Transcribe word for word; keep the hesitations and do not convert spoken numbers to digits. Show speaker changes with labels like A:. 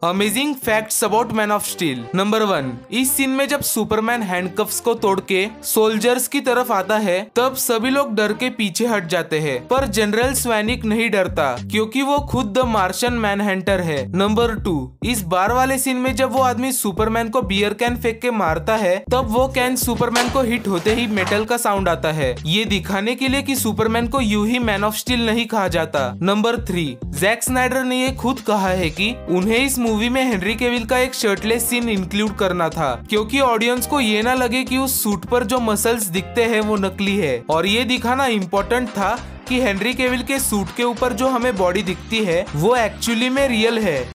A: Amazing facts about man of steel. Number one, इस scene में जब सुपरमैन हैंडकफ्स को तोड़ के सोल्जर्स की तरफ आता है तब सभी लोग डर के पीछे हट जाते हैं, पर जनरल स्वैनिक नहीं डरता क्योंकि वो खुद द मार्शन मैन हंटर है। नंबर टू, इस बार वाले सीन में जब वो आदमी सुपरमैन को बियर कैन फेंक के मारता है तब वो कैन सुपरमैन को हिट होते ही मेटल का साउंड आता है, ये दिखाने के लिए कि सुपरमैन को यूं ही मैन ऑफ स्टील नहीं कहा जाता। नंबर थ्री, जैक स्नाइडर ने ये खुद कहा है कि उन्हें इस मूवी में हेनरी केविल का एक शर्टलेस सीन इंक्लूड करना था क्योंकि ऑडियंस को ये ना लगे कि उस सूट पर जो मसल्स दिखते हैं वो नकली है, और ये दिखाना इम्पोर्टेंट था कि हेनरी केविल के सूट के ऊपर जो हमें बॉडी दिखती है वो एक्चुअली में रियल है।